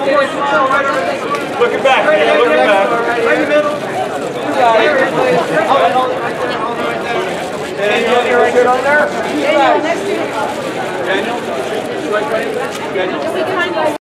Looking back, Daniel, looking back. Right in the middle. You got it. Daniel, you're right there on there. Daniel, next to you. Daniel? Daniel?